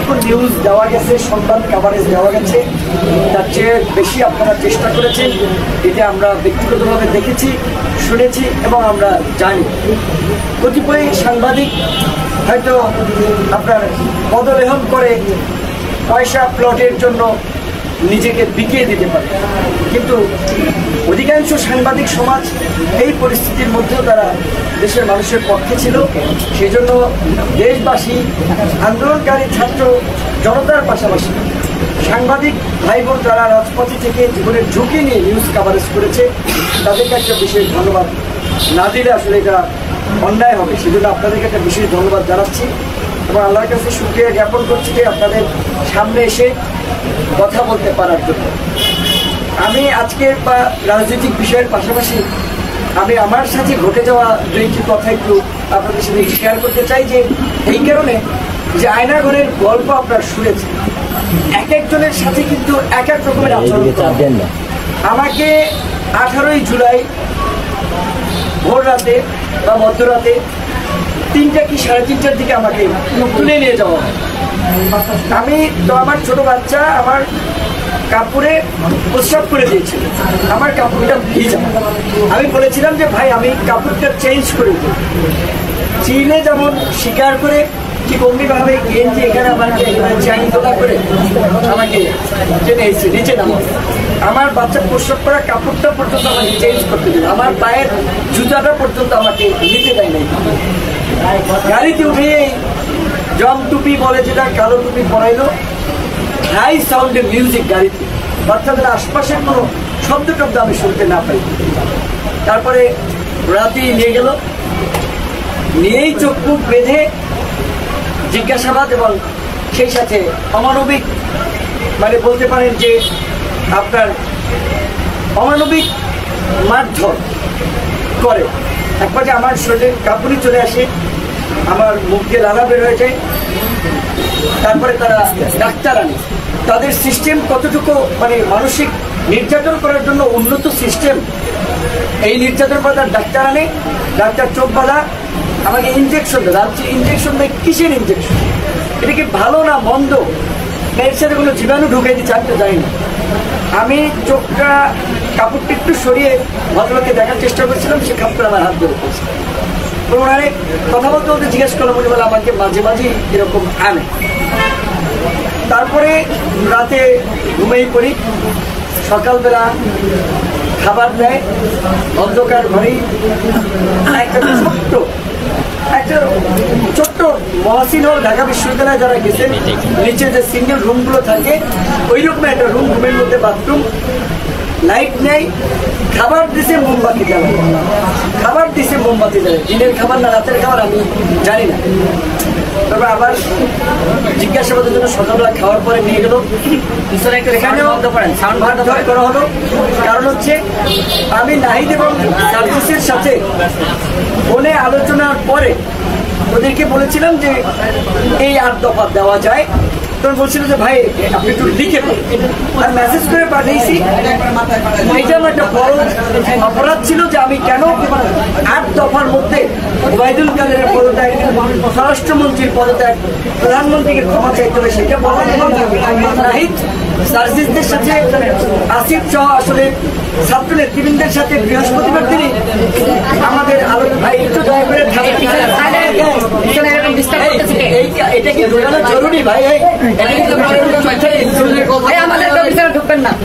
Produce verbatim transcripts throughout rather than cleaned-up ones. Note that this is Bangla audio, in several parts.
যতটুকু নিউজ দেওয়া গেছে, সংবাদ কাভারেজ দেওয়া গেছে, তার চেয়ে বেশি আপনারা চেষ্টা করেছেন। এটা আমরা ব্যক্তিগতভাবে দেখেছি, শুনেছি এবং আমরা জানি। কতিপয় সাংবাদিক হয়তো আপনার পদলেহন করে পয়সা প্লটের জন্য নিজেকে বিকিয়ে দিতে পারে, কিন্তু অধিকাংশ সাংবাদিক সমাজ এই পরিস্থিতির মধ্যেও তারা দেশের মানুষের পক্ষে ছিল। সেই জন্য দেশবাসী, আন্দোলনকারী ছাত্র জনতার পাশাপাশি সাংবাদিক ভাই বোন যারা রাজপথে থেকে জীবনের ঝুঁকি নিয়ে নিউজ কাভারেজ করেছে, তাদেরকে একটা বিশেষ ধন্যবাদ না দিলে আসলে এটা অন্যায় হবে। সেজন্য আপনাদেরকে একটা বিশেষ ধন্যবাদ জানাচ্ছি এবং আল্লাহর কাছে শুকরিয়া জ্ঞাপন করছি যে আপনাদের সামনে এসে কথা বলতে পারার জন্য। আমি আজকে বা রাজনৈতিক বিষয়ের পাশাপাশি আমি আমার সাথে ঘটে যাওয়া দুইটি কথা একটু আপনাদের সাথে শেয়ার করতে চাই। যে এই কারণে যে আয়নাঘরের গল্প আপনারা শুনেছেন, এক একজনের সাথে কিন্তু এক এক রকমের আচরণ করবেন না। আমাকে আঠারোই জুলাই ভোর রাতে বা মধ্যরাতে তিনটা কি সাড়ে তিনটার দিকে আমাকে তুলে নিয়ে যাওয়া হয়। আমি তো আমার ছোট বাচ্চা আমার কাপড়ে প্রস্রাব করে দিয়েছিল, আমার কাপড়টা ভিজা। আমি বলেছিলাম যে ভাই আমি কাপড়টা চেঞ্জ করে দিই। চিনে যেমন স্বীকার করে ঠিক অমনিভাবে গেঞ্জি এখানে আমাকে চাইনি তোলা করে আমাকে টেনে এসেছে নিচে নামা। আমার বাচ্চা প্রস্রাব করা কাপড়টা পর্যন্ত আমাকে চেঞ্জ করতে দিল, আমার পায়ের জুতাটা পর্যন্ত আমাকে নিতে দেয় নাই। গাড়িতে উঠে জম টুপি বলে যেটা কালো টুপি পরাইলো, হাই সাউন্ডের মিউজিক গাড়িতে, বাচ্চাদের আশপাশের কোনো শব্দ টব্দ আমি শুনতে না পাই। তারপরে রাতে নিয়ে গেল, নিয়েই চোখ মুখ বেঁধে জিজ্ঞাসাবাদ এবং সেই সাথে অমানবিক, মানে বলতে পারেন যে আপনার অমানবিক মারধর করে। এক পর্যায়ে আমার শরীরে কাঁপুনি চলে আসে, আমার মুখ দিয়ে লালা বের হয়ে যায়। তারপরে তারা ডাক্তার আনে, তাদের সিস্টেম কতটুকু মানে মানসিক নির্যাতন করার জন্য উন্নত সিস্টেম। এই নির্যাতন করে তার ডাক্তার আনে, ডাক্তার চোখ বাঁধা আমাকে ইঞ্জেকশন দেয়। ভাবছি ইঞ্জেকশন দেয় কিসের ইঞ্জেকশন, এটা কি ভালো না মন্দ, এর সাথে কোনো জীবাণু ঢুকে দিচ্ছে আমি তো জানি না। আমি চোখটা কাপড়টা একটু সরিয়ে ভদ্রলোককে দেখার চেষ্টা করছিলাম, সে কাপড় আমার হাত ধরে পড়ছে। ওনারে কথা বলতে বলতে জিজ্ঞেস করলাম, উনি বলে আমাকে মাঝে মাঝে এরকম আনে। তারপরে রাতে ঘুমিয়ে পড়ি, সকালবেলা খাবার দেয় অন্ধকার ঘরে। একটা ছোট্ট একটা ছোট্ট মহাসিন হল ঢাকা বিশ্ববিদ্যালয়ে যারা গেছেন, নিচে যে সিঙ্গেল রুমগুলো থাকে ওই রকম একটা রুম, রুমের মধ্যে বাথরুম, লাইট নেই, খাবার দিছে মোমবাতি জ্বালায়, খাবার দিছে মোমবাতি জ্বালায়, দিনের খাবার না রাতের খাবার আমি জানি না। তারপর আবার জিজ্ঞাসাবাদের জন্য সকালবেলা খাওয়ার পরে নিয়ে গেল, এখানেও মারধর করা হলো। কারণ হচ্ছে আমি নাহিদ এবং সার্ভিসের সাথে ফোনে আলোচনার পরে ওদেরকে বলেছিলাম যে এই আট দফা দেওয়া যায়। তখন বলছিল যে ভাই আপনি একটু লিখে আর মেসেজ করে পাঠিয়েছি। এইটা আমার একটা বড় অপরাধ ছিল যে আমি কেন আট দফার মধ্যে ওবায়দুল কাদেরের পদত্যাগ, স্বরাষ্ট্রমন্ত্রীর পদত্যাগ, প্রধানমন্ত্রীকে ক্ষমা চাইতে হবে সেটা বললাম। নাহিদ সার্জিসদের সাথে আসিফ সহ আসলে ছাত্র নেতৃবৃন্দের সাথে বৃহস্পতিবার দিনই আমাদের আলোক ভাই একটু দয়া করে এটা কি বোঝানো জরুরি ভাই? ঢুকবেন না,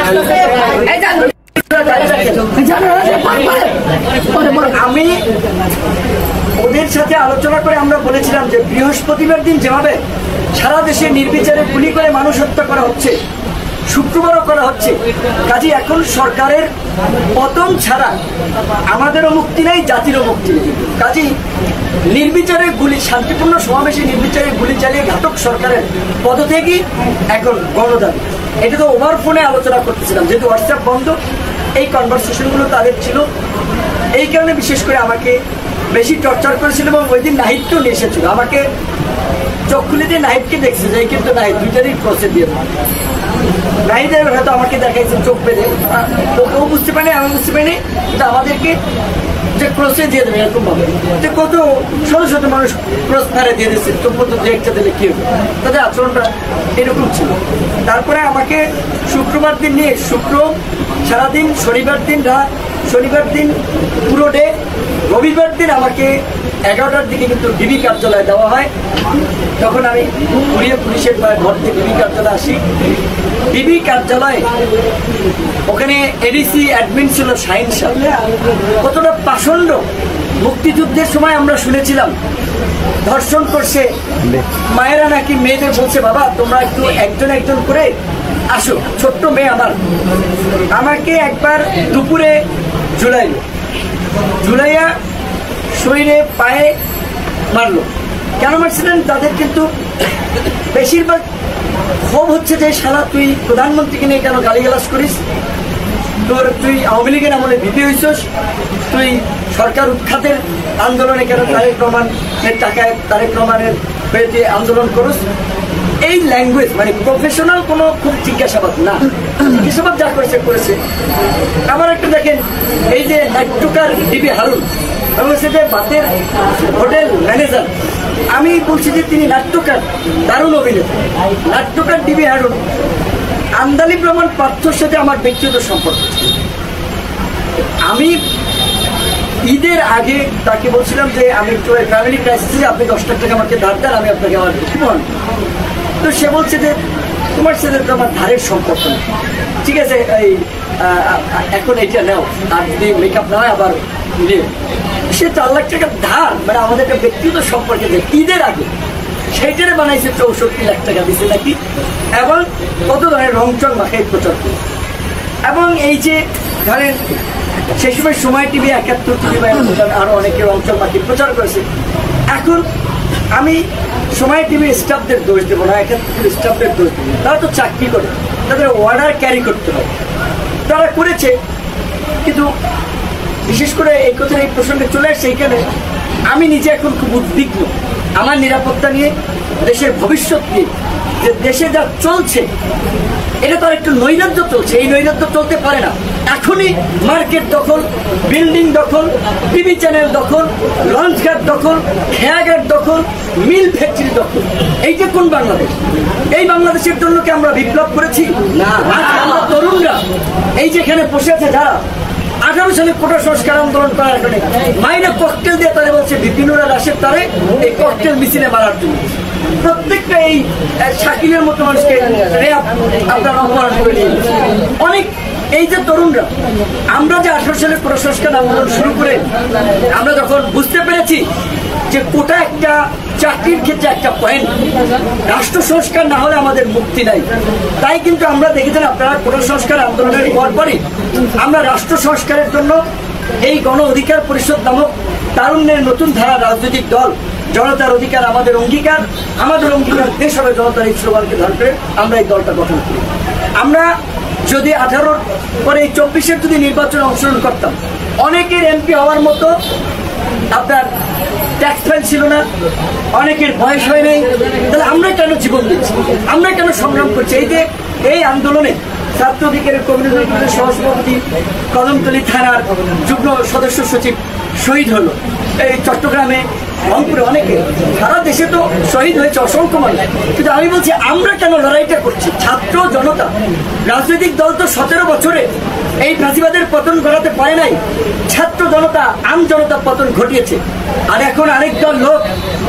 আমি ওদের সাথে আলোচনা করে আমরা বলেছিলাম যে বৃহস্পতিবার দিন যেভাবে সারা দেশে নির্বিচারে গুলি করে মানুষ হত্যা করা হচ্ছে, শুক্রবারও করা হচ্ছে, কাজে এখন সরকারের পতন ছাড়া আমাদেরও মুক্তি নেই, জাতিরও মুক্তি নেই। কাজেই নির্বিচারে গুলি, শান্তিপূর্ণ সমাবেশে নির্বিচারে গুলি চালিয়ে ঘাতক সরকারের পদত্যাগই এখন গণদাবি। এটা তো ওভার ফোনে আলোচনা করতেছিলাম, যেহেতু হোয়াটসঅ্যাপ বন্ধ, এই কনভারসেশনগুলো তাদের ছিল। এই কারণে বিশেষ করে আমাকে বেশি টর্চার করেছিল এবং ওই দিন নাহিদকেও নিয়ে এসেছিল। আমাকে চোখ খুলে দিয়ে নাহিদকে দেখছে যে কিন্তু নাহিদ দুইটারই ক্রসে দিয়ে নাহিদের হয়তো আমাকে দেখাইছে চোখ বেঁধে, তো কেউ বুঝতে পারেনি, আমি বুঝতে পারিনি, কিন্তু আমাদেরকে যে ক্রসে দিয়ে দেবে এরকম ভাবে, যে কত শত শত মানুষ ক্রস ফেরে দিয়ে দিচ্ছে, তো কত দু একটা দিলে কি হবে, তাদের আচরণটা এরকম ছিল। তারপরে আমাকে শুক্রবার দিন নিয়ে শুক্র সারাদিন, শনিবার দিন রাত, শনিবার দিন পুরো ডে, রবিবার দিন আমাকে এগারোটার দিকে কিন্তু ডিবি কার্যালয়ে দেওয়া হয়। তখন আমি পুড়িয়ে পুলিশের ঘর থেকে ডিবি কার্যালয়ে আসি। ডিবি কার্যালয়ে ওখানে এডিসি অ্যাডমিন ছিল শাহিন শাহ। কতটা পাষণ্ড! মুক্তিযুদ্ধের সময় আমরা শুনেছিলাম ধর্ষণ করছে, মায়েরা নাকি মেয়েদের বলছে বাবা তোমরা একটু একজন একজন করে আসো, ছোট্ট মেয়ে আমার। আমাকে একবার দুপুরে ঝুলাইল, ঝুলাইয়া শরীরে পায়ে মারলো। কেন মারছিলেন? তাদের কিন্তু বেশিরভাগ ক্ষোভ হচ্ছে যে শালা তুই প্রধানমন্ত্রীকে নিয়ে কেন গালিগালাজ করিস, তোর তুই আওয়ামী লীগের আমলে ভিপি হইছস, তুই সরকার উৎখাতের আন্দোলনে কেন তারেক রহমানের টাকায় তারেক রহমানের হয়ে আন্দোলন করস। এই ল্যাঙ্গুয়েজ মানে প্রফেশনাল কোনো খুব জিজ্ঞাসাবাদ না, জিজ্ঞাসাবাদ যা করেছে করেছে। আবার একটা দেখেন, এই যে নাট্যকার ডিবি হারুন বলছে যে বাতের হোটেল ম্যানেজার, আমি বলছি যে তিনি নাট্যকার, দারুণ অভিনেতা। নাট্যকার ডিবি হারুন আন্দালি প্রমাণ পার্থর সাথে আমার ব্যক্তিগত সম্পর্ক ছিল। আমি ঈদের আগে তাকে বলছিলাম যে আমি একটু ফ্যামিলি ক্রাইসিসে, আপনি দশ লাখ টাকা আমাকে ধার দেন, আমি আপনাকে আমার জীবন। তো সে বলছে যে তোমার সাথে তো আমার ধারের সম্পর্ক নেই, ঠিক আছে এই এখন এইটা নাও, আর যদি মেকআপ না হয় আবার নিয়ে। সে চার লাখ টাকা ধার, মানে আমাদের একটা ব্যক্তিগত সম্পর্কে যে ঈদের আগে সেইটারে বানাইছে চৌষট্টি লাখ টাকা দিচ্ছে নাকি, এবং কত ধরনের রংচং মাখাই প্রচার করে। এবং এই যে ধরেন সেই সময় সময় টিভি, একাত্তর টিভি বা আরো অনেকে রংচং মাখি প্রচার করেছে। এখন আমি সময় টিভির স্টাফদের দোষ দেবো না, একাত্তর টিভির স্টাফদের দোষ দেবো, তারা তো চাকরি করে, তাদের অর্ডার ক্যারি করতে হয়, তারা করেছে। কিন্তু বিশেষ করে এই কথা এই প্রসঙ্গে চলে আসছে এইখানে, আমি নিজে এখন খুব উদ্বিগ্ন আমার নিরাপত্তা নিয়ে, দেশের ভবিষ্যৎ নিয়ে। যে দেশে যা চলছে এটা তো আর একটু নৈরাজ্য চলছে, এই নৈরাজ্য চলতে পারে না। এখনই মার্কেট দখল, বিল্ডিং দখল, টিভি চ্যানেল দখল, লঞ্চঘাট দখল, খেয়াঘাট দখল, মিল ফ্যাক্টরি দখল। এই যে কোন বাংলাদেশ? এই বাংলাদেশের জন্য কি আমরা বিপ্লব করেছি? না। আমরা তরুণরা এই যেখানে বসে আছে যারা আঠারো সালে কোটা সংস্কার আন্দোলন করার কারণে মাইনে ককটেল দিয়ে তারা বলছে বিপিনুরা রাশেদ তারে এই ককটেল মিছিলে মারার জন্য। প্রত্যেকটা এই শাকিলের মতো মানুষকে আপনার অপরাধ করে নিয়ে অনেক। এই যে তরুণরা, আমরা যে আঠারো সালে কোটা সংস্কার আন্দোলন শুরু করে আমরা যখন বুঝতে পেরেছি যে কোটা একটা চাকরির ক্ষেত্রে একটা পয়েন্ট, রাষ্ট্র সংস্কার না হলে আমাদের মুক্তি নাই। তাই কিন্তু আমরা দেখেছেন আপনারা কোটা সংস্কার আন্দোলনের পরপরই আমরা রাষ্ট্র সংস্কারের জন্য এই গণ অধিকার পরিষদ নামক তারুণ্যের নতুন ধারা রাজনৈতিক দল, জনতার অধিকার আমাদের অঙ্গীকার, আমাদের অঙ্গীকার দেশ হবে জনতার এই স্লোগানকে ধারণ করে আমরা এই দলটা গঠন করি। আমরা যদি আঠারোর পরে এই চব্বিশের যদি নির্বাচনে অংশগ্রহণ করতাম, অনেকের এমপি হওয়ার মতো আপনার ট্যাক্স ফাইল ছিল না, অনেকের বয়স হয় নাই, তাহলে আমরা কেন জীবন দিচ্ছি, আমরা কেন সংগ্রাম করছি? এই যে এই আন্দোলনে ছাত্র অধিকারের কমিউনিটির সহসভাপতি, কদমতলী থানার যুগ্ম সদস্য সচিব শহীদ হলো, এই চট্টগ্রামে, রংপুরে অনেকে, সারা দেশে তো শহীদ হয়েছে অসংখ্য মানুষ। কিন্তু আমি বলছি আমরা কেন লড়াইটা করছি? ছাত্র জনতা, রাজনৈতিক দল তো সতেরো বছরে এই ফাঁসিবাদের পতন ঘটাতে পারে নাই, ছাত্র জনতা, আম জনতা পতন ঘটিয়েছে। আর এখন আরেক দল লোক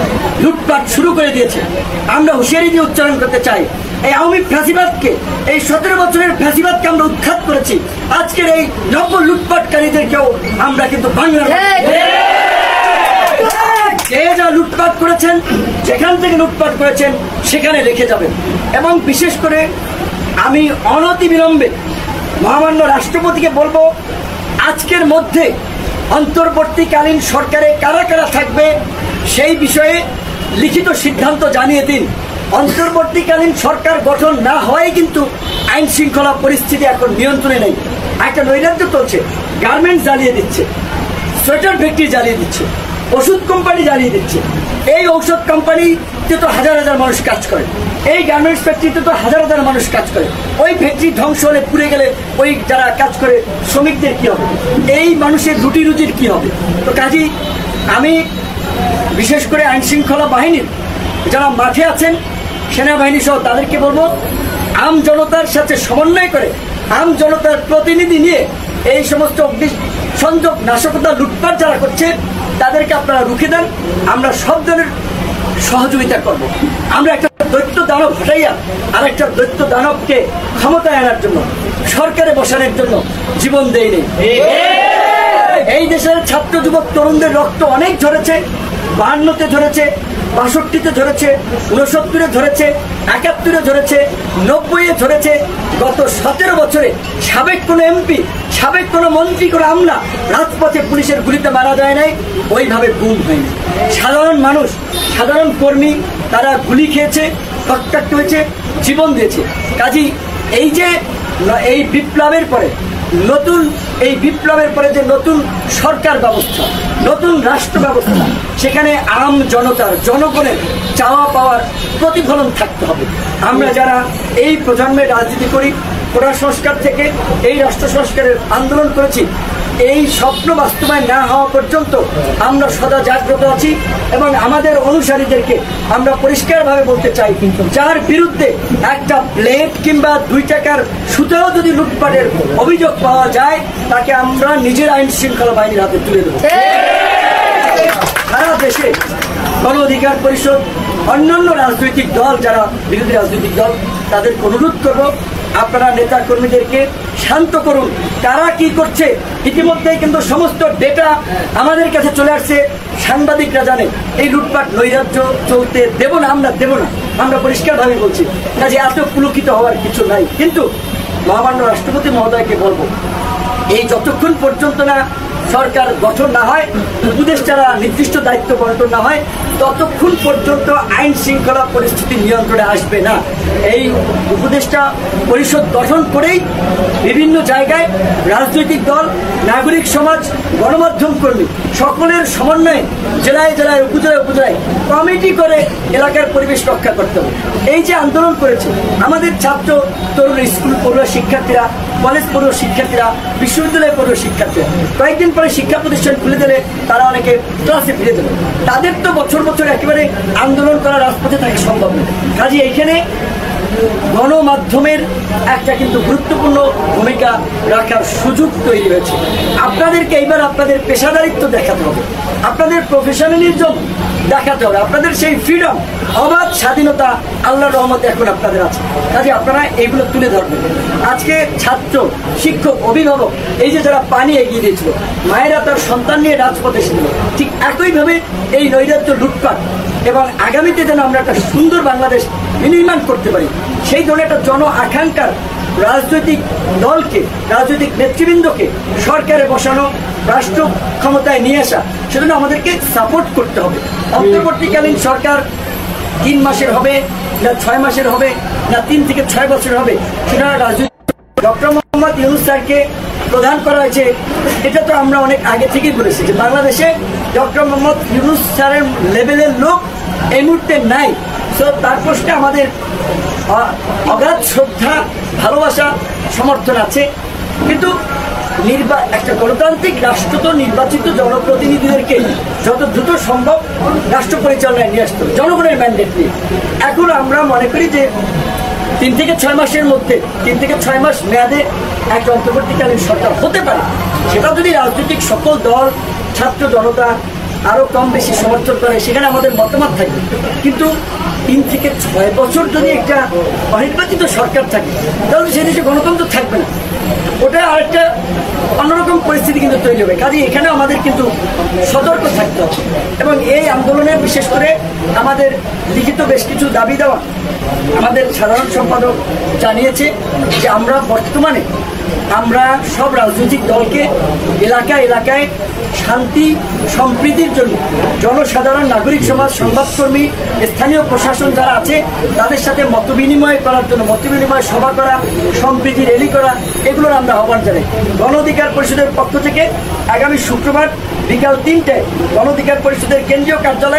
লুটপাট শুরু করে দিয়েছে। আমরা হুঁশিয়ারি দিয়ে উচ্চারণ করতে চাই, এই আওয়ামী ফ্যাসিবাদকে, এই সতেরো বছরের ফ্যাসিবাদকে আমরা উৎখাত করেছি। আজকের এই নব্য লুটপাটকারীদেরকেও আমরা কিন্তু বাংলার যে যা লুটপাট করেছেন, যেখান থেকে লুটপাট করেছেন সেখানে রেখে যাবেন। এবং বিশেষ করে আমি অনতিবিলম্বে মহামান্য রাষ্ট্রপতিকে বলবো, আজকের মধ্যে অন্তর্বর্তীকালীন সরকারে কারা কারা থাকবে সেই বিষয়ে লিখিত সিদ্ধান্ত জানিয়ে দিন। অন্তর্বর্তীকালীন সরকার গঠন না হয় কিন্তু আইন শৃঙ্খলা পরিস্থিতি এখন নিয়ন্ত্রণে নেই। একটা নৈরাজ্য চলছে, গার্মেন্টস জ্বালিয়ে দিচ্ছে, সোয়েটার ফ্যাক্টরি জ্বালিয়ে দিচ্ছে, ওষুধ কোম্পানি জ্বালিয়ে দিচ্ছে। এই ঔষধ কোম্পানি ফ্যাক্টরিতে তো হাজার হাজার মানুষ কাজ করে, এই গার্মেন্টস ফ্যাক্টরিতে তো হাজার হাজার মানুষ কাজ করে। ওই ফ্যাক্টরি ধ্বংস হলে পুড়ে গেলে ওই যারা কাজ করে শ্রমিকদের কী হবে? এই মানুষের রুটি রুজির কী হবে? তো কাজেই আমি বিশেষ করে আইন শৃঙ্খলা বাহিনীর যারা মাঠে আছেন, সেনাবাহিনী সহ তাদেরকে বলবো, আম জনতার সাথে সমন্বয় করে আম জনতার প্রতিনিধি নিয়ে এই সমস্ত সংযোগ নাশকতা লুটপাট যারা করছে তাদেরকে আপনারা রুখে দেন। আমরা সব ধরনের সহযোগিতা করব। আমরা একটা দৈত্য দানব হটাইয়া আর একটা দৈত্য দানবকে ক্ষমতায় আনার জন্য, সরকারে বসানোর জন্য জীবন দেই নেই। এই দেশের ছাত্র যুবক তরুণদের রক্ত অনেক ঝরেছে, বাহান্নতে ঝরেছে, বাষট্টিতে ঝরেছে, উনসত্তরে ঝরেছে, একাত্তরে ঝরেছে, নব্বইয়ে ঝরেছে। গত সতেরো বছরে সাবেক কোনো এমপি, সাবেক কোনো মন্ত্রী, কোনো আমলা রাজপথে পুলিশের গুলিতে মারা যায় নাই, ওইভাবে গুম হয়নি। সাধারণ মানুষ, সাধারণ কর্মী তারা গুলি খেয়েছে, রক্তাক্ত হয়েছে, জীবন দিয়েছে। কাজেই এই যে এই বিপ্লবের পরে নতুন এই বিপ্লবের পরে যে নতুন সরকার ব্যবস্থা, নতুন রাষ্ট্র ব্যবস্থা, সেখানে আম জনতার, জনগণের চাওয়া পাওয়ার প্রতিফলন থাকতে হবে। আমরা যারা এই প্রজন্মে রাজনীতি করি, কোটা সংস্কার থেকে এই রাষ্ট্র সংস্কারের আন্দোলন করেছি, এই স্বপ্ন বাস্তবায়ন না হওয়া পর্যন্ত আমরা সদা জাগ্রত আছি এবং আমাদের অনুসারীদেরকে আমরা পরিষ্কারভাবে বলতে চাই, যার বিরুদ্ধে একটা প্লেট কিংবা দুই টাকার সুতাও যদি লুটপাটের অভিযোগ পাওয়া যায়, তাকে আমরা নিজের আইন শৃঙ্খলা বাহিনীর হাতে তুলে দেব। সারা দেশে গণ অধিকার পরিষদ, অন্যান্য রাজনৈতিক দল যারা বিরোধী রাজনৈতিক দল, তাদেরকে অনুরোধ করব, আপনারা নেতা কর্মীদেরকে শান্ত করুন। কারা কি করছে ইতিমধ্যেই কিন্তু সমস্ত ডেটা আমাদের কাছে চলে আসছে, সাংবাদিকরা জানে। এই লুটপাট নৈরাজ্য চলতে দেব না, আমরা দেব না, আমরা পরিষ্কারভাবে বলছি। কাজে এত পুলকিত হওয়ার কিছু নাই। কিন্তু মহামান্য রাষ্ট্রপতি মহোদয়কে বলবো, এই যতক্ষণ পর্যন্ত না সরকার গঠন না হয়, উপদেষ্টারা নির্দিষ্ট দায়িত্ব বন্টন না হয়, ততক্ষণ পর্যন্ত আইন শৃঙ্খলা পরিস্থিতি নিয়ন্ত্রণে আসবে না। এই উপদেষ্টা পরিষদ গঠন করেই বিভিন্ন জায়গায় রাজনৈতিক দল, নাগরিক সমাজ, গণমাধ্যম কর্মী সকলের সমন্বয়ে জেলায় জেলায়, উপজেলায় উপজেলায় কমিটি করে এলাকার পরিবেশ রক্ষা করতে হবে। এই যে আন্দোলন করেছে আমাদের ছাত্র তরুণ, স্কুল পড়ুয়া শিক্ষার্থীরা, কলেজ পড়ুয়া শিক্ষার্থীরা, বিশ্ববিদ্যালয় পড়ুয়া শিক্ষার্থীরা, কয়েকদিন পরে শিক্ষা প্রতিষ্ঠান খুলে দিলে তারা অনেকে ক্লাসে ফিরে দেবে। তাদের তো বছর বছর একেবারে আন্দোলন করা রাজপথে থাকা সম্ভব নয়। কাজে এইখানে গণমাধ্যমের একটা কিন্তু গুরুত্বপূর্ণ ভূমিকা রাখার সুযোগ তৈরি হয়েছে। আপনাদেরকে এইবার আপনাদের পেশাদারিত্ব দেখাতে হবে, আপনাদের প্রফেশনালিজম দেখাতে হবে, আপনাদের সেই ফ্রিডম, অবাধ স্বাধীনতা আল্লাহর রহমতে এখন আপনাদের আছে। কাজে আপনারা এইগুলো তুলে ধরবেন। আজকে ছাত্র, শিক্ষক, অভিভাবক, এই যে যারা পানি এগিয়ে দিয়েছিল, মায়েরা তার সন্তান নিয়ে রাজপথে এসেছিল, ঠিক একইভাবে এই নৈরাজ্য, লুটপাট এবং আগামীতে যেন আমরা একটা সুন্দর বাংলাদেশ নির্মাণ করতে পারি, সেই ধরনের একটা জন আকাঙ্ক্ষার রাজনৈতিক দলকে, রাজনৈতিক নেতৃবৃন্দকে সরকারে বসানো, রাষ্ট্র ক্ষমতায় নিয়ে আসা, সেজন্য আমাদেরকে সাপোর্ট করতে হবে। অন্তর্বর্তীকালীন সরকার তিন মাসের হবে না ছয় মাসের হবে না তিন থেকে ছয় বছর হবে, সেটা রাজনৈতিক। ডক্টর মোহাম্মদ ইউনূস স্যারকে প্রদান করা হয়েছে, এটা তো আমরা অনেক আগে থেকেই বলেছি যে বাংলাদেশে ডক্টর মোহাম্মদ ইউনূস স্যারের লেভেলের লোক এই মুহূর্তে নাই। সো তার প্রশ্নে আমাদের অগাধ শ্রদ্ধা, ভালোবাসা, সমর্থন আছে। কিন্তু নির্বা একটা গণতান্ত্রিক রাষ্ট্র তো নির্বাচিত জনপ্রতিনিধিদেরকে যত দ্রুত সম্ভব রাষ্ট্র পরিচালনায় নিয়ে আসতে হবে জনগণের ম্যান্ডেট নিয়ে। এখন আমরা মনে করি যে তিন থেকে ছয় মাসের মধ্যে, তিন থেকে ছয় মাস মেয়াদে একটা অন্তর্বর্তীকালীন সরকার হতে পারে। সেটা যদি রাজনৈতিক সকল দল, ছাত্র জনতা আরও কম বেশি সমর্থন করে, সেখানে আমাদের মতামত থাকবে। কিন্তু তিন থেকে ছয় বছর যদি একটা অনির্বাচিত সরকার থাকে, তাহলে সে দেশে গণতন্ত্র থাকবে না, ওটা আরেকটা অন্যরকম পরিস্থিতি কিন্তু তৈরি হবে। কাজে এখানে আমাদের কিন্তু সতর্ক থাকতে হবে। এবং এই আন্দোলনে বিশেষ করে আমাদের লিখিত বেশ কিছু দাবি দেওয়া আমাদের সাধারণ সম্পাদক জানিয়েছে যে আমরা বর্তমানে আমরা সব রাজনৈতিক দলকে এলাকায় এলাকায় শান্তি সম্প্রীতির জন্য জনসাধারণ, নাগরিক সমাজ, সংবাদকর্মী, স্থানীয় প্রশাসন যারা আছে তাদের সাথে মত বিনিময় করার জন্য মত বিনিময় সভা করা, সম্প্রীতি র্যালি করা, এগুলোর আমরা আহ্বান জানাই। গণ অধিকার পরিষদের পক্ষ থেকে আগামী শুক্রবার বিকাল তিনটায় গণ অধিকার পরিষদের কেন্দ্রীয় কার্যালয়ে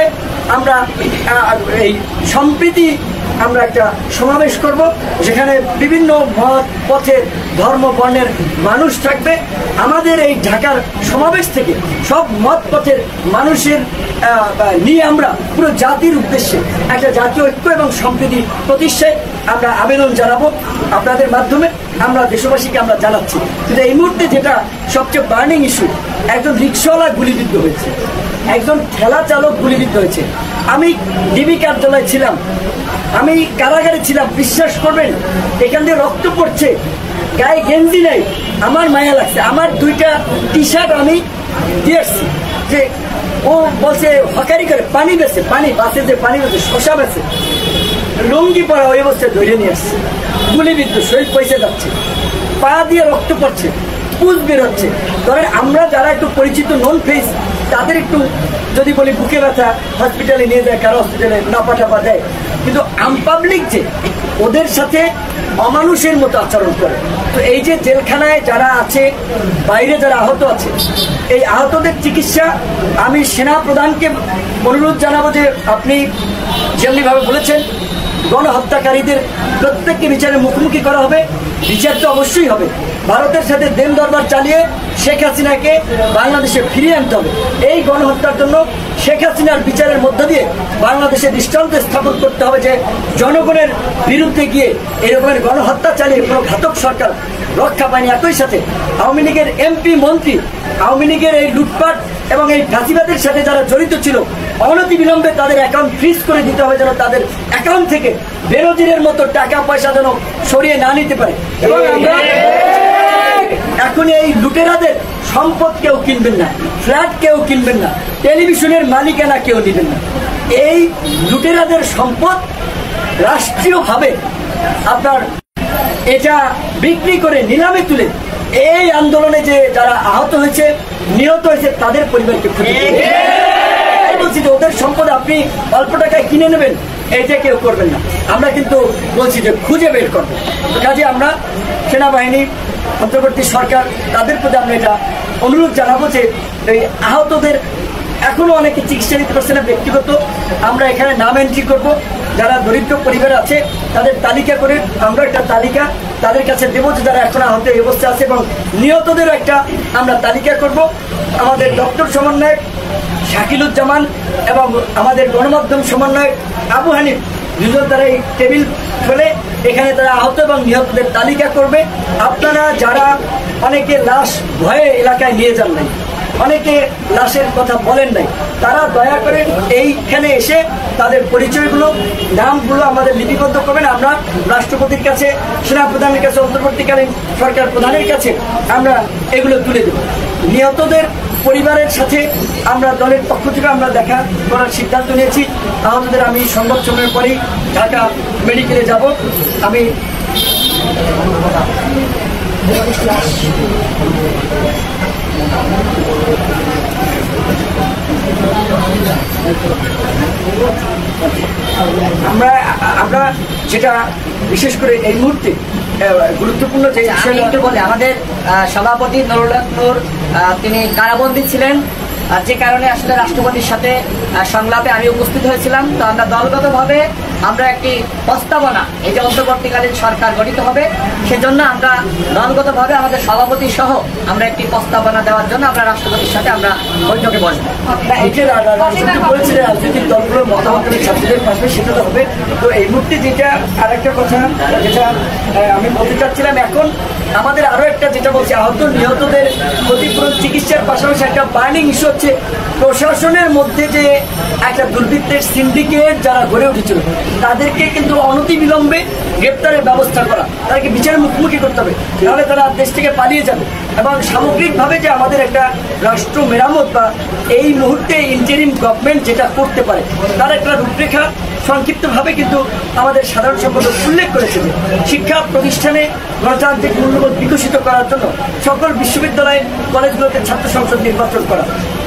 আমরা এই সম্প্রীতি আমরা একটা সমাবেশ করব, যেখানে বিভিন্ন মত পথের ধর্ম বর্ণের মানুষ থাকবে। আমাদের এই ঢাকার সমাবেশ থেকে সব মত পথের মানুষের নিয়ে আমরা পুরো জাতির উদ্দেশ্যে একটা জাতীয় ঐক্য এবং সম্প্রীতি প্রতিষ্ঠায় আমরা আবেদন জানাবো আপনাদের মাধ্যমে। আমরা দেশবাসীকে আমরা জানাচ্ছি। কিন্তু এই মুহূর্তে যেটা সবচেয়ে বার্নিং ইস্যু, একজন রিক্সাওয়ালা গুলিবিদ্ধ হয়েছে, একজন ঠেলা চালক গুলিবিদ্ধ হয়েছে। আমি ডিবি কার্যালয়ে ছিলাম, আমি কারাগারে ছিলাম, বিশ্বাস করবেন এখান দিয়ে রক্ত পড়ছে, গায়ে গেঞ্জি নেই। আমার মায়া লাগছে। আমার দুইটা টি শার্ট আমি দিয়ে আসছি, যে ও বলছে হকারি করে পানি বেছে, পানি বাসে যে পানি বেছে, শশা বেছে, লুঙ্গি পরা ওই অবস্থায় ধরে নিয়ে আসছে, গুলিবিদ্ধ, শরীর পয়সা যাচ্ছে, পা দিয়ে রক্ত পড়ছে, পুজ বের হচ্ছে। ধরেন আমরা যারা একটু পরিচিত নন ফেস, তাদের একটু যদি বলি বুকে ব্যথা হসপিটালে নিয়ে যায়, কারো হসপিটালে না পাঠাবা দেয়, কিন্তু আনপাবলিক যে ওদের সাথে অমানুষের মতো আচরণ করে। তো এই যে জেলখানায় যারা আছে, বাইরে যারা আহত আছে, এই আহতদের চিকিৎসা আমি সেনা প্রধানকে অনুরোধ জানাবো যে আপনি যেমনিভাবে বলেছেন গণহত্যাকারীদের প্রত্যেককে বিচারের মুখোমুখি করা হবে। বিচার তো অবশ্যই হবে। ভারতের সাথে দেন দরবার চালিয়ে শেখ হাসিনাকে বাংলাদেশে ফিরিয়ে আনতে হবে। এই গণহত্যার জন্য শেখ হাসিনার বিচারের মধ্য দিয়ে বাংলাদেশে দৃষ্টান্ত স্থাপন করতে হবে যে জনগণের বিরুদ্ধে গিয়ে এরকমের গণহত্যা চালিয়ে কোনো ঘাতক সরকার রক্ষা পায়নি। একই সাথে আওয়ামী লীগের এমপি মন্ত্রী, আওয়ামী লীগের এই লুটপাট এবং এই ফাঁসিবাদের সাথে যারা জড়িত ছিল, অনতি বিলম্বে তাদের অ্যাকাউন্ট ফ্রিজ করে দিতে হবে, যেন তাদের অ্যাকাউন্ট থেকে বেনজিরের মতো টাকা পয়সা যেন সরিয়ে না নিতে পারে। এবং আমরা এখন এই লুটেরাদের সম্পদ কেউ কিনবেন না, ফ্ল্যাট কেউ কিনবেন না, টেলিভিশনের মালিকানা কেউ নেবেন না। এই লুটেরাদের সম্পদ রাষ্ট্রীয়ভাবে আপনার এটা বিক্রি করে নিলামে তুলে এই আন্দোলনে যে যারা আহত হয়েছে, নিহত হয়েছে, তাদের পরিবারকে ক্ষতি বলছি যে ওদের সম্পদ আপনি অল্প টাকায় কিনে নেবেন, এইটা কেউ করবেন না। আমরা কিন্তু বলছি যে খুঁজে বের করবো। কাজে আমরা সেনাবাহিনী, অন্তর্বর্তী সরকার, তাদের প্রতি আমরা এটা অনুরোধ জানাবো যে এই আহতদের এখনো অনেকে চিকিৎসা নিতে পারছে না, ব্যক্তিগত আমরা এখানে নাম এন্ট্রি করব। যারা দরিদ্র পরিবার আছে তাদের তালিকা করে আমরা একটা তালিকা তাদের কাছে দেবো যে যারা এখন আহত এই অবস্থায় আছে, এবং নিহতদেরও একটা আমরা তালিকা করব। আমাদের ডক্টর সমন্বয়ক শাকিলুজ্জামান এবং আমাদের গণমাধ্যম সমন্বয়ক আবু হানিফ দুজন তারা এই টেবিল ফেলে এখানে তারা আহত এবং নিহতদের তালিকা করবে। আপনারা যারা অনেকে লাশ ভয়ে এলাকায় নিয়ে যান নাই, অনেকে লাশের কথা বলেন নাই, তারা দয়া করে এইখানে এসে তাদের পরিচয়গুলো, নামগুলো আমাদের লিপিবদ্ধ করবেন। আমরা রাষ্ট্রপতির কাছে, সেনাপ্রধানের কাছে, অন্তর্বর্তীকালীন সরকার প্রধানের কাছে আমরা এগুলো তুলে দেব। নিহতদের পরিবারের সাথে আমরা দলের পক্ষ থেকে আমরা দেখা করার সিদ্ধান্ত নিয়েছি। আহতদের আমি সংবাদ সময়ের পরেই ঢাকা মেডিকেলে যাব। আমি আমরা আমরা যেটা বিশেষ করে এই মুহূর্তে গুরুত্বপূর্ণ যে আমি একটু বলি, আমাদের সভাপতি নুরুল হক নূর তিনি কারাবন্দী ছিলেন, যে কারণে আসলে রাষ্ট্রপতির সাথে সংলাপে আমি উপস্থিত হয়েছিলাম। তো আমরা দলগতভাবে আমরা একটি প্রস্তাবনা, এই যে অন্তর্বর্তীকালীন সরকার গঠিত হবে, সেজন্য আমরা দলগতভাবে আমাদের সভাপতি সহ আমরা একটি প্রস্তাবনা দেওয়ার জন্য আমরা রাষ্ট্রপতির সাথে আমরা বৈঠকে বসবো। রাজনৈতিক দলগুলোর মতামত ছাত্রদের পাশে সেটা তো হবে। তো এই মুহূর্তে যেটা আর একটা কথা যেটা আমি বলতে চাচ্ছিলাম, এখন আমাদের আরও একটা যেটা বলছি, আহত নিহতদের ক্ষতিপূরণ চিকিৎসার পাশাপাশি একটা বার্নিং ইস্যু হচ্ছে প্রশাসনের মধ্যে যে একটা দুর্বৃত্তের সিন্ডিকেট যারা গড়ে উঠেছিল, তাদেরকে কিন্তু অনতিবিলম্বে গ্রেপ্তারের ব্যবস্থা করা, তাদেরকে বিচারের মুখোমুখি করতে হবে, তাহলে তারা দেশ থেকে পালিয়ে যাবে। এবং সামগ্রিকভাবে যে আমাদের একটা রাষ্ট্র মেরামত বা এই মুহূর্তে ইন্টারিম গভর্নমেন্ট যেটা করতে পারে, তার একটা রূপরেখা সংক্ষিপ্তভাবে কিন্তু আমাদের সাধারণ সম্পাদক উল্লেখ করেছে যে শিক্ষা প্রতিষ্ঠানে গণতান্ত্রিক মূল্যবোধ বিকশিত করার জন্য সকল বিশ্ববিদ্যালয় কলেজগুলোতে ছাত্র সংসদ নির্বাচন করা,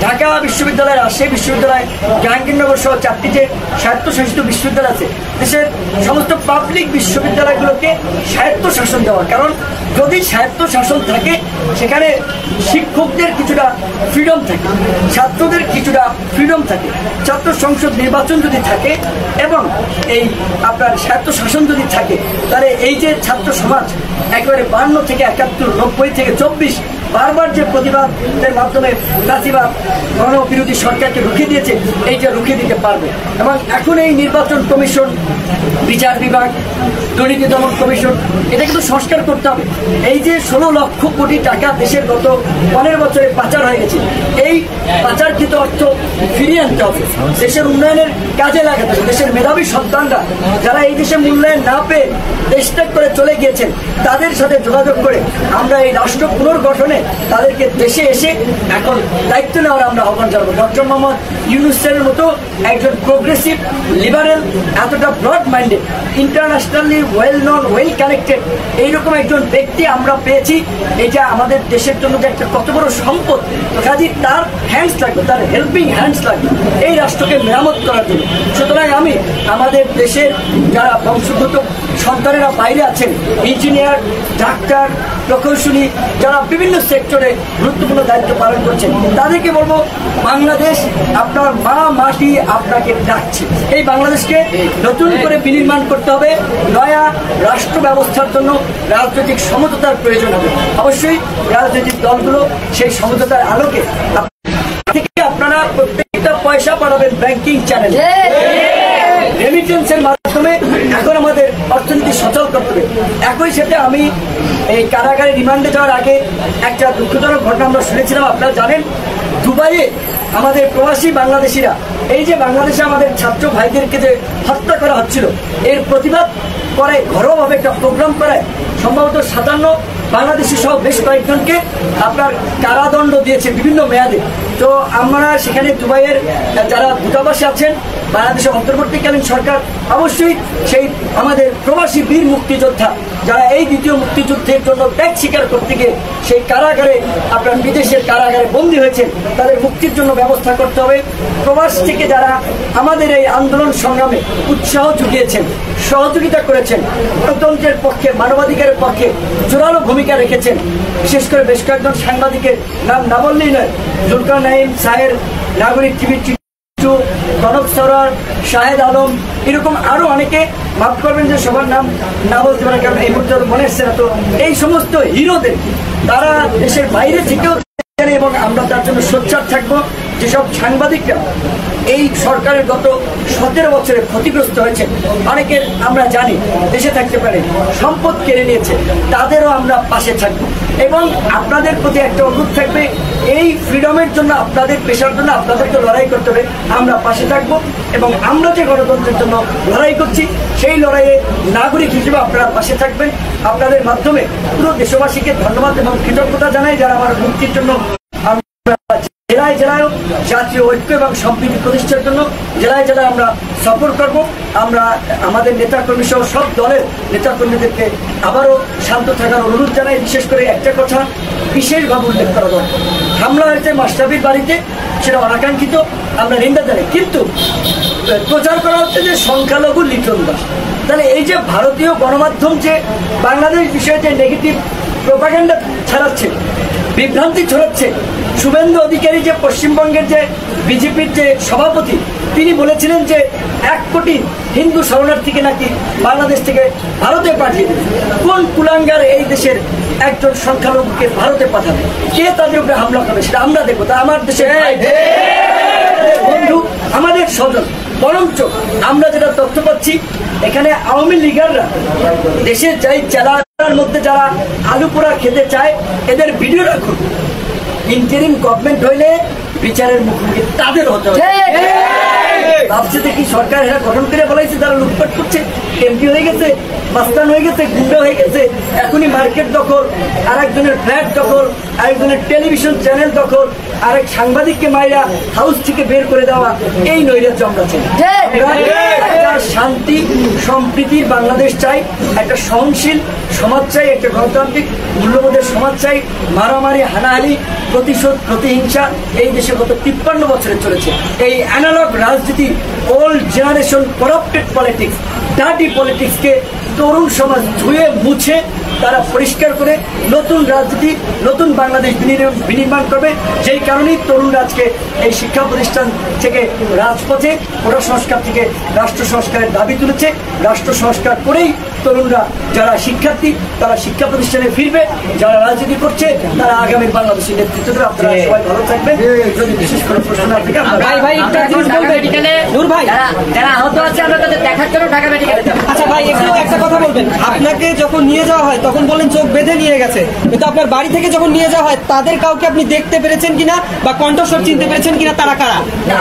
ঢাকা বিশ্ববিদ্যালয়, রাজশাহী বিশ্ববিদ্যালয়, জাহাঙ্গীরনগর সহ চারটি যে স্বায়ত্তশাসিত বিশ্ববিদ্যালয় আছে, দেশের সমস্ত পাবলিক বিশ্ববিদ্যালয়গুলোকে স্বায়ত্তশাসন দেওয়া। কারণ যদি স্বায়ত্তশাসন থাকে সেখানে শিক্ষকদের কিছুটা ফ্রিডম থাকে, ছাত্রদের কিছুটা ফ্রিডম থাকে, ছাত্র সংসদ নির্বাচন যদি থাকে এবং এই আপনার স্বায়ত্তশাসন যদি থাকে, তাহলে এই যে ছাত্র সমাজ একেবারে বান্ন থেকে একাত্তর, নব্বই থেকে চব্বিশ বারবার যে প্রতিবাদের মাধ্যমে ফ্যাসিবাদ গণবিরোধী সরকারকে রুখে দিয়েছে, এইটা রুখে দিতে পারবে। এবং এখন এই নির্বাচন কমিশন, বিচার বিভাগ, দুর্নীতি দমন কমিশন, এটা কিন্তু সংস্কার করতে হবে। এই যে ষোলো লক্ষ কোটি টাকা দেশের গত পনেরো বছরে পাচার হয়ে গেছে, এই পাচারকৃত অর্থ ফিরিয়ে আনতে হবে, দেশের উন্নয়নের কাজে লাগাতে হবে। দেশের মেধাবী সন্তানরা যারা এই দেশে মূল্যায়ন না পেয়ে দেশ ত্যাগ করে চলে গিয়েছেন, তাদের সাথে যোগাযোগ করে আমরা এই রাষ্ট্র পুনর্গঠনে তাদেরকে দেশে এসে এখন দায়িত্ব নেওয়ার আমরা আহ্বান জানাবো। ডক্টর মোহাম্মদ ইউনূসের মতো একজন প্রোগ্রেসিভ, লিবারেল, এতটা broad minded, internationally well known, well connected এইরকম একজন ব্যক্তি আমরা পেয়েছি। এটা আমাদের দেশের জন্য যে একটা কত বড় সম্পদ, কাজে তার হ্যান্ডস লাগবে, তার হেল্পিং হ্যান্ডস লাগবে এই রাষ্ট্রকে মেরামত করার জন্য। সুতরাং আমি আমাদের দেশের যারা বংশগত সন্তানেরা বাইরে আছেন, ইঞ্জিনিয়ার, ডাক্তার, প্রকৌশলী, যারা বিভিন্ন সেক্টরে গুরুত্বপূর্ণ দায়িত্ব পালন করছেন, তাদেরকে বলবো বাংলাদেশ আপনার মা মাটি আপনাকে ডাকছে। এই বাংলাদেশকে নতুন করে বিনির্মাণ করতে হবে। নয়া রাষ্ট্র ব্যবস্থার জন্য রাজনৈতিক সমঝোতার প্রয়োজন হবে। অবশ্যই রাজনৈতিক দলগুলো সেই সমঝোতার আলোকে থেকে আপনারা প্রত্যেকটা পয়সা পাঠাবেন ব্যাংকিং চ্যানেলে, রেমিটেন্সের মাধ্যমে এখন আমাদের অর্থনীতি সচল করতে হবে। একই সাথে আমি এই কারাগারে রিমান্ডে যাওয়ার আগে একটা দুঃখজনক ঘটনা আমরা শুনেছিলাম। আপনারা জানেন, দুবাইয়ে আমাদের প্রবাসী বাংলাদেশিরা, এই যে বাংলাদেশে আমাদের ছাত্র ভাইদেরকে যে হত্যা করা হচ্ছিল, এর প্রতিবাদ করে ঘরোয়াভাবে একটা প্রোগ্রাম করে সম্ভবত সাতান্ন বাংলাদেশি সহ বেশ কয়েকজনকে আপনার কারাদণ্ড দিয়েছে বিভিন্ন মেয়াদে। তো আমরা সেখানে দুবাইয়ের যারা দূতাবাসে আছেন, বাংলাদেশের অন্তর্বর্তীকালীন সরকার অবশ্যই সেই আমাদের প্রবাসী বীর মুক্তিযোদ্ধা যারা এই দ্বিতীয় মুক্তিযুদ্ধের জন্য ত্যাগ স্বীকার করতে গিয়ে সেই কারাগারে আপনার বিদেশের কারাগারে বন্দী হয়েছেন, তাদের মুক্তির জন্য ব্যবস্থা করতে হবে। প্রবাস থেকে যারা আমাদের এই আন্দোলন সংগ্রামে উৎসাহ জুগিয়েছেন, সহযোগিতা করেছেন, গণতন্ত্রের পক্ষে, মানবাধিকারের পক্ষে জোরালো ভূমিকা রেখেছেন, বিশেষ করে বেশ কয়েকজন সাংবাদিকের নাম না বললেই নয়, জুলকার নাইম, সাহের, নাগরিক টিভি, কনক সরার, শাহেদ আলম, এরকম আরো অনেকে, মাফ করবেন যে সবার নাম না বলতে পারে কারণ এই মুহূর্তে মনে এসছে না। তো এই সমস্ত হিরোদের তারা দেশের বাইরে থেকেও এবং আমরা তার জন্য সোচ্চার থাকবো। যেসব সাংবাদিকরা এই সরকারের গত সতেরো বছরে ক্ষতিগ্রস্ত হয়েছে, অনেকের আমরা জানি দেশে থাকতে পারে, সম্পদ কেড়ে নিয়েছে, তাদেরও আমরা পাশে থাকবো। এবং আপনাদের প্রতি একটা অনুরোধ থাকবে, এই ফ্রিডমের জন্য, আপনাদের পেশার জন্য আপনাদেরকে লড়াই করতে হবে, আমরা পাশে থাকবো। এবং আমরা যে গণতন্ত্রের জন্য লড়াই করছি, সেই লড়াইয়ে নাগরিক হিসেবে আপনারা পাশে থাকবেন। আপনাদের মাধ্যমে পুরো দেশবাসীকে ধন্যবাদ এবং কৃতজ্ঞতা জানাই, যারা আমার মুক্তির জন্য জেলায় জেলায়ও জাতীয় ঐক্য এবং সম্প্রীতি প্রতিষ্ঠার জন্য জেলায় জেলায় আমরা সফর করব। আমরা আমাদের নেতাকর্মী সহ সব দলের নেতাকর্মীদেরকে আবারও শান্ত থাকার অনুরোধ জানাই। বিশেষ করে একটা কথা বিশেষভাবে উল্লেখ করা দরকার, হামলা হয়েছে মাশরাফির বাড়িতে, সেটা অনাকাঙ্ক্ষিত, আমরা নিন্দা জানাই, কিন্তু প্রচার করা হচ্ছে যে সংখ্যালঘু লিটন দাস। তাহলে এই যে ভারতীয় গণমাধ্যম যে বাংলাদেশ বিষয়ে যে নেগেটিভ প্রোপাগান্ডা ছড়াচ্ছে, বিভ্রান্তি ছড়াচ্ছে, শুভেন্দু অধিকারী যে পশ্চিমবঙ্গের যে বিজেপির যে সভাপতি, তিনি বলেছিলেন যে এক কোটি হিন্দু শরণার্থীকে নাকি বাংলাদেশ থেকে ভারতে পাঠিয়ে দেবে। কোন কুলাঙ্গার এই দেশের একজন সংখ্যালঘুকে ভারতে পাঠাবে? কে তাদের উপরে হামলা করবে সেটা আমরা দেখবো। তা আমার দেশের বন্ধু, আমাদের স্বজন, বরঞ্চ আমরা যেটা তথ্য পাচ্ছি, এখানে আওয়ামী লীগাররা দেশের যাই জেলার মধ্যে যারা আলু পোড়া খেতে চায়, এদের ভিডিও রাখুন। ইন্টারিম গভর্নমেন্ট হইলে বিচারের মুখোমুখি তাদের হতে হবে। ভাবছে দেখি সরকার এরা গঠন করে বলাইছে, তারা লুটপাট করছে, এমপি হয়ে গেছে, মাস্তান হয়ে গেছে, গুন্ডা হয়ে গেছে, এখনই মার্কেট দখল, আর একজনের ফ্ল্যাট দখল, আরেকজনের টেলিভিশন চ্যানেল দখল, আরেক সাংবাদিককে মাইরা হাউস থেকে বের করে দেওয়া, এই নৈরাজ্য আমরা চাই। একটা শান্তি সম্প্রীতির বাংলাদেশ চাই, একটা সহনশীল সমাজ চাই, একটা গণতান্ত্রিক মূল্যবোধের সমাজ চাই। মারামারি, হানাহানি, প্রতিশোধ, প্রতিহিংসা এই দেশে গত তিপ্পান্ন বছরে চলেছে। এই অ্যানালগ রাজনীতি, old generation corrupted politics, dirty পলিটিক্সকে তরুণ সমাজ ধুয়ে মুছে তারা পরিষ্কার করে নতুন রাজনীতি, নতুন বাংলাদেশ বিনির্মাণ করবে। যেই কারণেই তরুণরা আজকে এই শিক্ষা প্রতিষ্ঠান থেকে রাজপথে ওরা সংস্কার থেকে রাষ্ট্র সংস্কারের দাবি তুলেছে। রাষ্ট্র সংস্কার করেই তরুণরা যারা শিক্ষার্থী তারা শিক্ষা প্রতিষ্ঠানে ফিরবে, যারা রাজনীতি করছে তারা আগামীর বাংলাদেশের নেতৃত্ব দেবে। আপনারা সবাই ভালো থাকবেন। যদি বিশেষ করে প্রশ্ন না থাকে ভাই ভাই একটা জিনিস বলবেন, নূর ভাই, যারা আহত আছে আমরা তাদের দেখার জন্য ঢাকা মেডিকেলে যাব। আচ্ছা ভাই, একটু একটা কথা বলবেন, আপনাকে যখন নিয়ে যাওয়া হয় তখন বলেন চোখ বেঁধে নিয়ে গেছে, কিন্তু আপনার বাড়ি থেকে যখন নিয়ে যাওয়া হয় তাদের কাউকে আপনি দেখতে পেরেছেন কিনা বা কণ্ঠস্বর চিনতে পেরেছেন কিনা, তারা কারা?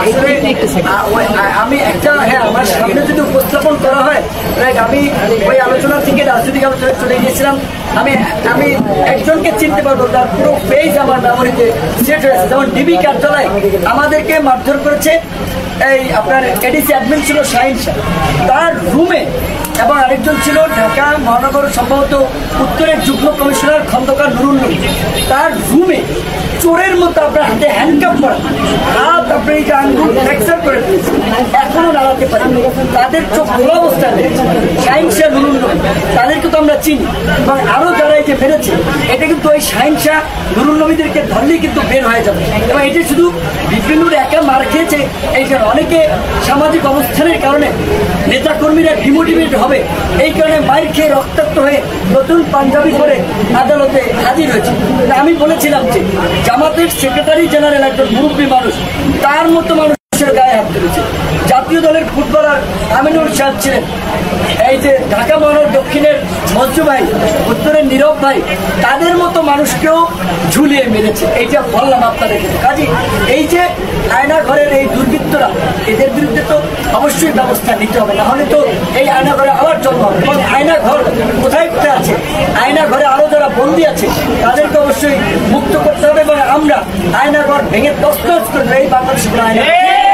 আমি একটা, হ্যাঁ, আমার সামনে যদি উপস্থাপন করা হয়, আমি ওই আলোচনা থেকে রাজনৈতিক আলোচনায় চলে গিয়েছিলাম। আমি আমি একজনকে চিনতে পারবো, তার পুরো ফেজ আমার মেমোরিতে সেট হয়েছে। যেমন ডিবি কার্যালয় আমাদেরকে মারধর করেছে, এই আপনার এডিসি অ্যাডমিন ছিল শাহিন শাহ, তার রুমে, এবং আরেকজন ছিল ঢাকা মহানগর সম্ভবত উত্তরের যুগ্ম কমিশনার খন্দকার নুরুল নবী, তার রুমে চোরের মতো আপনার হাতে হ্যান্ডকাপ করা, হাত আপনার এই যে আঙ্গুল ফ্র্যাকচার করে দিয়েছে, এখনো নাড়াতে পারি। তাদের চোখ খোলা অবস্থায় শাহিন শাহ, নুরুল নবী, তাদেরকে তো আমরা চিনি। এবং আরও যারা এই যে বেড়েছে, এটা কিন্তু ওই শাহিন শাহ, নুরুল নবীদেরকে ধরলেই কিন্তু বের হয়ে যাবে। এবং এটা শুধু বিপিনুর একা মার খেয়েছে এই কারণে, অনেকে সামাজিক অবস্থানের কারণে নেতাকর্মীরা ডিমোটিভেট হবে, এই কারণে মার খেয়ে রক্তাক্ত হয়ে নতুন পাঞ্জাবি করে আদালতে হাজির হয়েছে। আমি বলেছিলাম যে জামাতের সেক্রেটারি জেনারেল একজন মুরব্বী মানুষ, তার মতো মানুষের গায়ে হাত তুলেছে। জাতীয় দলের ফুটবলার আমিনুল সাহেব ছিলেন, এই যে ঢাকা মহানগর দক্ষিণের মঞ্জু ভাই, উত্তরের নীরব ভাই, তাদের মতো মানুষকেও ঝুলিয়ে মেরেছে। এইটা বললাম আপনাদেরকে। কাজে এই যে আয়না ঘরের এই দুর্বৃত্তরা, এদের বিরুদ্ধে তো অবশ্যই ব্যবস্থা নিতে হবে, না হলে তো এই আয়না ঘরে আবার জন্ম হবে। এবং আয়না ঘর কোথায় কোথায় আছে, আয়না ঘরে আরও যারা বন্দী আছে তাদেরকে অবশ্যই মুক্ত করতে হবে। এবং আমরা আয়না ঘর ভেঙে তছনছ করবো এই বাংলাদেশের আয়না।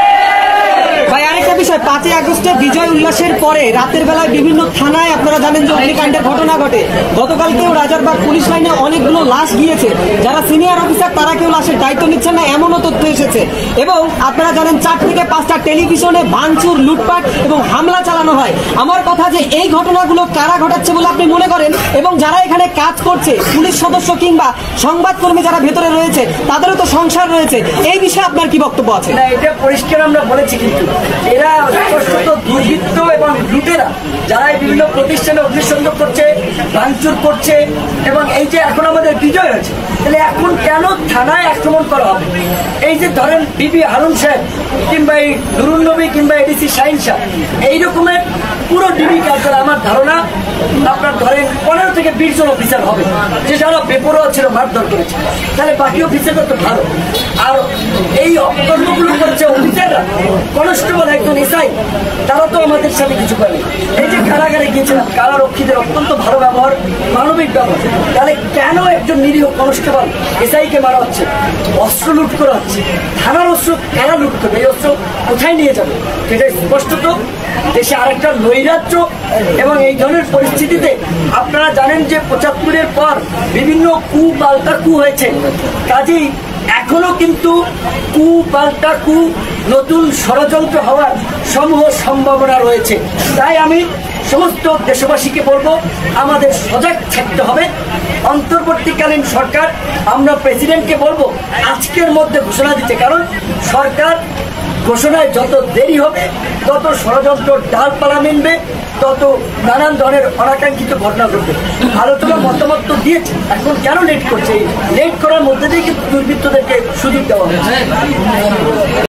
ভাই আরেকটা বিষয়, পাঁচই আগস্টে বিজয় উল্লাসের পরে রাতের বেলায় বিভিন্ন থানায় আপনারা জানেন যে অগ্নিকাণ্ডের ঘটনা ঘটে। গতকালকেও রাজারবাগ পুলিশ লাইনে অনেকগুলো লাশ গিয়েছে, যারা সিনিয়র অফিসার তারা কেউ লাশের দায়িত্ব নিচ্ছেন না, এমনও তথ্য এসেছে। এবং আপনারা জানেন চার থেকে পাঁচটা টেলিভিশনে ভাঙচুর, লুটপাট এবং হামলা চালানো হয়। আমার কথা যে এই ঘটনাগুলো কারা ঘটাচ্ছে বলে আপনি মনে করেন, এবং যারা এখানে কাজ করছে পুলিশ সদস্য কিংবা সংবাদকর্মী যারা ভেতরে রয়েছে তাদেরও তো সংসার রয়েছে, এই বিষয়ে আপনার কি বক্তব্য আছে? না, এটা পরিষ্কার আমরা বলেছি, কিন্তু এরা স্পষ্টত দুর্বৃত্ত এবং লুটেরা, যারা বিভিন্ন প্রতিষ্ঠানে অগ্নিসংযোগ করছে, ভাঙচুর করছে। এবং এই যে এখন আমাদের বিজয় হয়েছে, তাহলে এখন কেন থানায় আক্রমণ করা হবে? এই যে ধরেন বিপি হারুন সাহেব কিংবা এই নুরুল নবী কিংবা এডিসি শাহিন শাহ, এই রকমের পুরো ডিবি কার্যালয় আমার ধারণা আপনার ধরেন পনেরো থেকে বিশ জন অফিসার হবে, যে যারা বেপরোয়া ছিল, মারধর করেছে। তাহলে বাকি অফিসাররা তো ভালো, আর এই অকর্মগুলো করছে অফিসাররা, কনস্টেবল, একজন এসআই, তারা তো আমাদের সাথে কিছু করে। এই যে কারাগারে গিয়েছিলাম, কারারক্ষীদের অত্যন্ত ভালো ব্যবহার, মানবিক ব্যবহার, তাহলে কেন একজন নিরীহ কনস্টেবল এসআইকে মারা হচ্ছে, অস্ত্র লুট করা হচ্ছে? থানার অস্ত্র কারা লুট করবে? এই অস্ত্র কোথায় নিয়ে যাবে? এটা স্পষ্টত দেশে আরেকটা নৈরাজ্য। এবং এই ধরনের পরিস্থিতিতে আপনারা জানেন যে পঁচাত্তরের পর বিভিন্ন কু পাল্টা কু হয়েছে, কাজেই এখনো কিন্তু কু পাল্টা কু, নতুন ষড়যন্ত্র হওয়ার সমূহ সম্ভাবনা রয়েছে। তাই আমি সমস্ত দেশবাসীকে বলবো, আমাদের সজাগ থাকতে হবে। অন্তর্বর্তীকালীন সরকার, আমরা প্রেসিডেন্টকে বলবো আজকের মধ্যে ঘোষণা দিতে, কারণ সরকার ঘোষণায় যত দেরি হবে তত ষড়যন্ত্র ডালপালা মিলবে, তত নানান ধরনের অনাকাঙ্ক্ষিত ঘটনা ঘটবে। আলোচনা মতামত তো দিয়েছে, এখন কেন লেট করছে? এই লেট করার মধ্যে দিয়ে কিন্তু দুর্বৃত্তদেরকে সুযোগ দেওয়া হচ্ছে।